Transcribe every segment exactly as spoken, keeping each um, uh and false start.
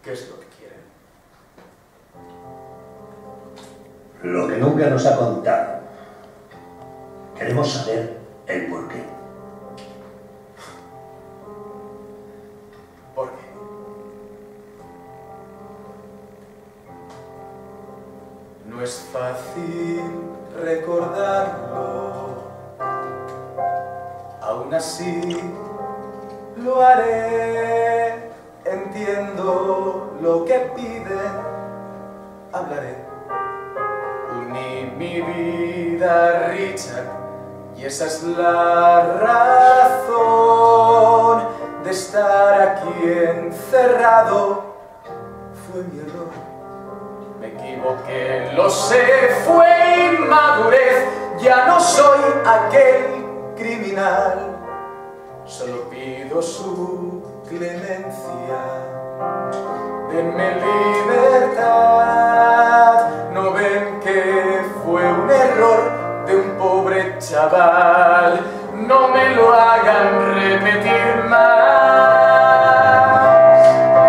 ¿Qué es lo que quiere? Lo que nunca nos ha contado. Queremos saber el porqué. ¿Por qué? No es fácil recordarlo. Aún así lo haré. Entiendo lo que pide. Hablaré. Uní mi vida a Richard y esa es la razón de estar aquí encerrado. Fue mi error. Me equivoqué, lo sé, fue inmadurez. Ya no soy aquel criminal. Solo pido su clemencia. Denme libertad. ¿No ven que fue un error de un pobre chaval? No me lo hagan repetir más.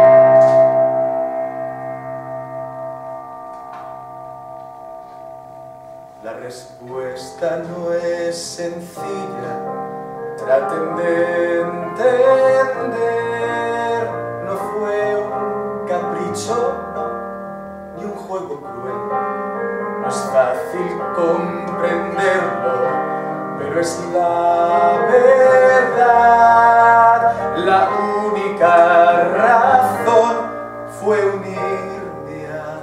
La respuesta no es sencilla. Traten de entender, no fue un capricho, no, ni un juego cruel. No es fácil comprenderlo, pero es la verdad. La única razón fue unirme a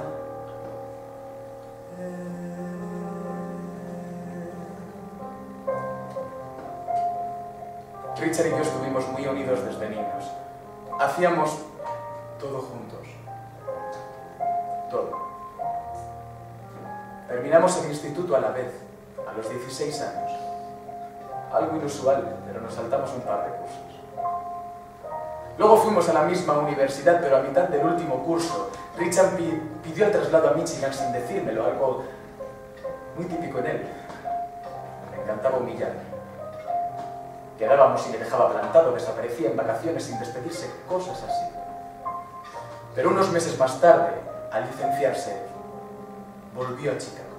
Richard y yo estuvimos muy unidos desde niños. Hacíamos todo juntos. Todo. Terminamos el instituto a la vez, a los dieciséis años. Algo inusual, pero nos saltamos un par de cursos. Luego fuimos a la misma universidad, pero a mitad del último curso, Richard pidió el traslado a Michigan sin decírmelo, algo muy típico en él. Me encantaba humillarme. Quedábamos y me dejaba plantado, desaparecía en vacaciones sin despedirse, cosas así. Pero unos meses más tarde, al licenciarse, volvió a Chicago.